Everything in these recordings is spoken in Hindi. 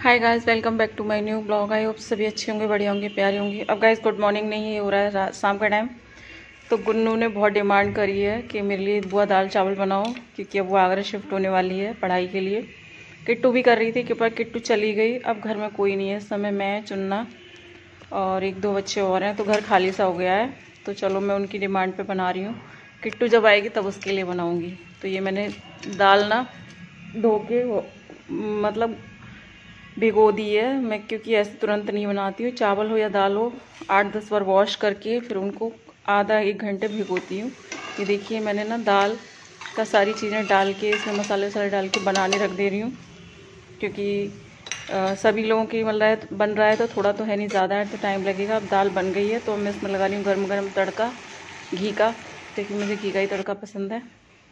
Hi guys, welcome back to my new blog. I hope सभी अच्छे होंगे, बढ़िया होंगे, प्यारे होंगे। अब गाइस गुड मॉर्निंग नहीं है, हो रहा है शाम का टाइम। तो गुन्नू ने बहुत डिमांड करी है कि मेरे लिए बुआ दाल चावल बनाओ, क्योंकि अब वो आगरा शिफ्ट होने वाली है पढ़ाई के लिए। किट्टू भी कर रही थी, पर किट्टू चली गई। अब घर में कोई नहीं है इस समय, मैं, चुन्ना और एक दो बच्चे और हैं, तो घर खाली सा हो गया है। तो चलो मैं उनकी डिमांड पर बना रही हूँ। किट्टू जब आएगी तब उसके लिए बनाऊँगी। तो ये मैंने दाल ना धो के मतलब भिगो दी है मैं, क्योंकि ऐसे तुरंत नहीं बनाती हूँ। चावल हो या दाल हो, 8-10 बार वॉश करके फिर उनको आधा एक घंटे भिगोती हूँ। ये देखिए मैंने ना दाल का सारी चीज़ें डाल के, इसमें मसाले वसाले डाल के बनाने रख दे रही हूँ, क्योंकि सभी लोगों की बन रहा है तो थोड़ा तो है नहीं, ज़्यादा है तो टाइम लगेगा। अब दाल बन गई है तो मैं इसमें लगा रही हूँ गर्म गर्म तड़का घी का, क्योंकि मुझे घी का ही तड़का पसंद है।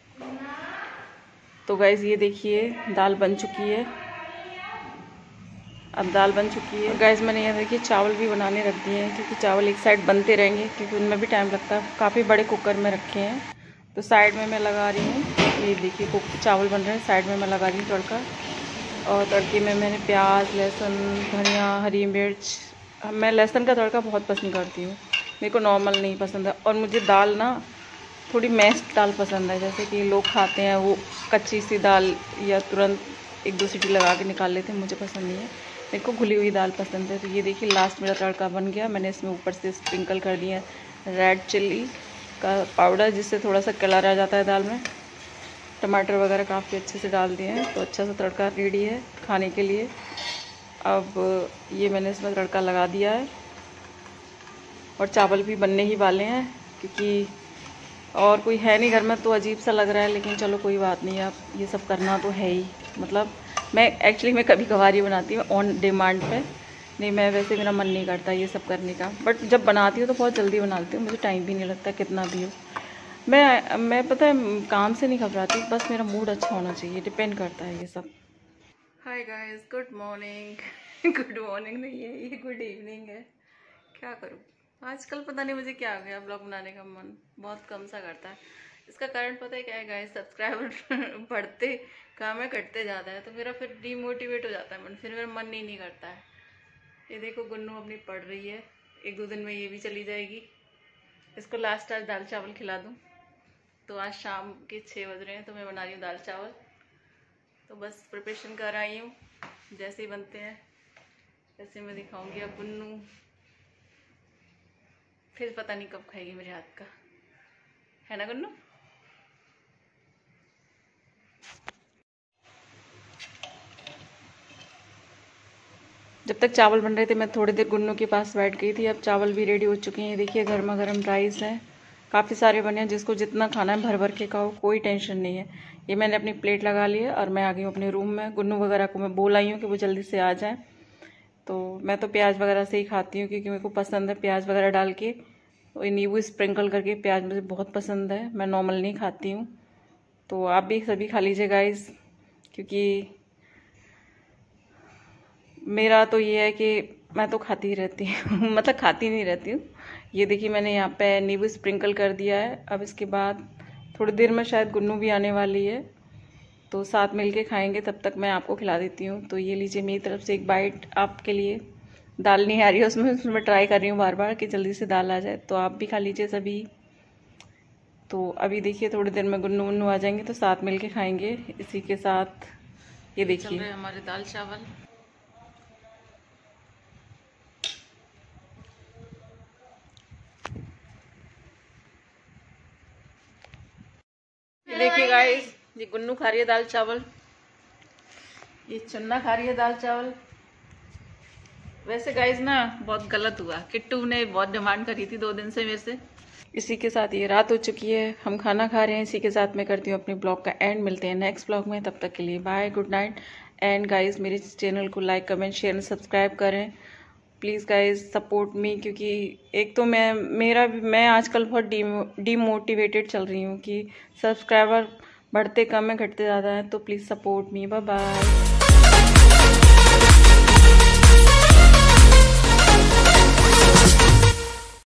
तो गाइस ये देखिए दाल बन चुकी है। अब दाल बन चुकी है गाइस, मैंने यहाँ देखिए चावल भी बनाने रख दिए हैं, क्योंकि चावल एक साइड बनते रहेंगे, क्योंकि उनमें भी टाइम लगता है। काफ़ी बड़े कुकर में रखे हैं, तो साइड में मैं लगा रही हूँ। ये देखिए चावल बन रहे हैं, साइड में मैं लगा रही हूँ तड़का। और तड़के में मैंने प्याज, लहसुन, धनिया, हरी मिर्च। मैं लहसुन का तड़का बहुत पसंद करती हूँ, मेरे को नॉर्मल नहीं पसंद है। और मुझे दाल ना थोड़ी मैश्ड दाल पसंद है, जैसे कि लोग खाते हैं वो कच्ची सी दाल, या तुरंत 1-2 सीटी लगा के निकाल लेते हैं, मुझे पसंद नहीं है। मेरे को घुली हुई दाल पसंद है। तो ये देखिए लास्ट मेरा तड़का बन गया। मैंने इसमें ऊपर से स्प्रिंकल कर दिया रेड चिल्ली का पाउडर, जिससे थोड़ा सा कलर आ जाता है दाल में। टमाटर वगैरह काफ़ी अच्छे से डाल दिए हैं, तो अच्छा सा तड़का रेडी है खाने के लिए। अब ये मैंने इसमें तड़का लगा दिया है, और चावल भी बनने ही वाले हैं, क्योंकि और कोई है नहीं घर में, तो अजीब सा लग रहा है। लेकिन चलो कोई बात नहीं, अब ये सब करना तो है ही। मतलब मैं कभी कभार ही बनाती हूँ ऑन डिमांड पे, नहीं मैं वैसे मेरा मन नहीं करता ये सब करने का। बट जब बनाती हूँ तो बहुत जल्दी बनाती हूँ, मुझे टाइम भी नहीं लगता कितना भी हो। मैं पता है काम से नहीं घबराती, बस मेरा मूड अच्छा होना चाहिए, डिपेंड करता है ये सब। Hi guys, good morning. Good morning नहीं है ये, गुड इवनिंग है। क्या करूँ आजकल, पता नहीं मुझे क्या हो गया, ब्लॉग बनाने का मन बहुत कम सा करता है। इसका कारण पता है क्या है गाइस, सब्सक्राइबर बढ़ते काम है घटते ज़्यादा है, तो मेरा फिर डीमोटिवेट हो जाता है मन, फिर मेरा मन ही नहीं करता है। ये देखो गुन्नू अपनी पढ़ रही है, 1-2 दिन में ये भी चली जाएगी। इसको लास्ट आज दाल चावल खिला दूँ। तो आज शाम के 6 बज रहे हैं, तो मैं बना रही हूँ दाल चावल। तो बस प्रिपरेशन कर आई हूँ, जैसे ही बनते हैं वैसे मैं दिखाऊँगी। अब गुन्नू फिर पता नहीं कब खाएगी मेरे हाथ का, है ना गुन्नू? जब तक चावल बन रहे थे मैं थोड़ी देर गुन्नू के पास बैठ गई थी। अब चावल भी रेडी हो चुके हैं। देखिए गर्मा गर्म राइस है, काफ़ी सारे बने हैं, जिसको जितना खाना है भर भर के खाओ, कोई टेंशन नहीं है। ये मैंने अपनी प्लेट लगा ली है और मैं आ गई हूँ अपने रूम में। गुन्नू वगैरह को मैं बोल आई हूँ कि वो जल्दी से आ जाए। तो मैं तो प्याज वगैरह से ही खाती हूँ, क्योंकि मेरे को पसंद है प्याज वगैरह डाल के, नींबू स्प्रिंकल करके। प्याज मुझे बहुत पसंद है, मैं नॉर्मल नहीं खाती हूँ। तो आप भी सभी खा लीजिए गाइस, क्योंकि मेरा तो ये है कि मैं तो खाती ही रहती हूँ। मतलब खाती नहीं रहती हूँ। ये देखिए मैंने यहाँ पे नींबू स्प्रिंकल कर दिया है। अब इसके बाद थोड़ी देर में शायद गुन्नू भी आने वाली है, तो साथ मिलके खाएंगे। तब तक मैं आपको खिला देती हूँ। तो ये लीजिए मेरी तरफ से एक बाइट आपके लिए। दाल नहीं आ रही है उसमें ट्राई कर रही हूँ बार बार कि जल्दी से दाल आ जाए, तो आप भी खा लीजिए सभी। तो अभी देखिए थोड़ी देर में गुन्नू उन्नू आ जाएंगे, तो साथ मिलके खाएंगे। इसी के साथ ये देखिए हमारे दाल चावल। देखिए गाइस, ये गुन्नू खा रही है दाल चावल, ये चुन्ना खा रही है दाल चावल। वैसे गाइस ना बहुत गलत हुआ, किट्टू ने बहुत डिमांड करी थी 2 दिन से मेरे से। इसी के साथ ये रात हो चुकी है, हम खाना खा रहे हैं। इसी के साथ मैं करती हूँ अपने ब्लॉग का एंड। मिलते हैं नेक्स्ट ब्लॉग में, तब तक के लिए bye, good night. And guys मेरे चैनल को लाइक, कमेंट, शेयर, सब्सक्राइब करें प्लीज़ गाइज, सपोर्ट मी। क्योंकि एक तो मैं आजकल बहुत डीमोटिवेटेड चल रही हूँ कि सब्सक्राइबर बढ़ते कम है घटते ज़्यादा है। तो please support me, bye bye.